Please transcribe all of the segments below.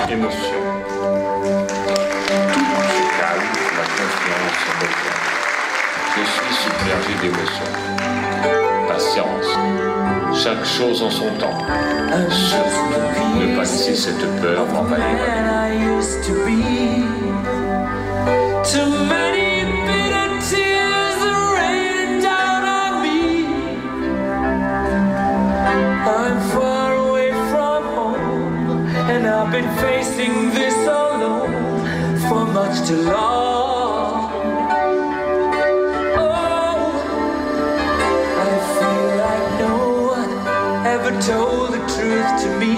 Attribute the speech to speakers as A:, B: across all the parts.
A: émotion. Tout se calme, la confiance revient. Je suis submergé d'émotions. Patience. Chaque chose en son temps. Surtout, ne pas laisser cette peur m'envahir.
B: And I've been facing this alone for much too long. Oh, I feel like no one ever told the truth to me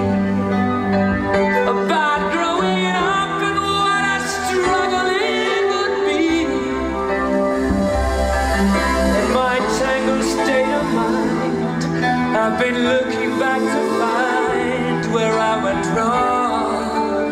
B: about growing up and what a struggle it would be. In my tangled state of mind, I've been looking back to find where I went wrong.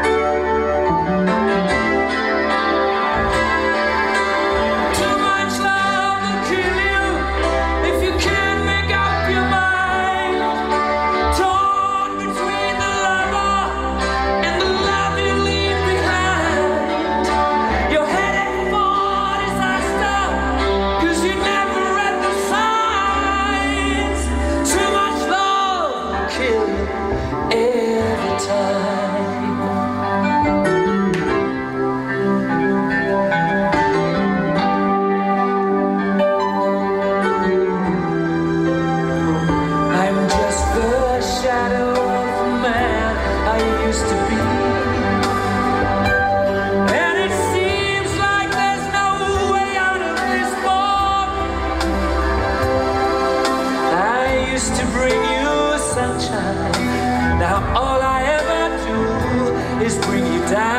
B: Too much love will kill you if you can't make up your mind. Torn between the lover and the love you leave behind. You're headed for disaster 'cause you never read the signs. Too much love will kill you every time. I'm just the shadow of the man I used to be, and it seems like there's no way out of this fog. I used to bring you sunshine. Now all I ever do is bring you down.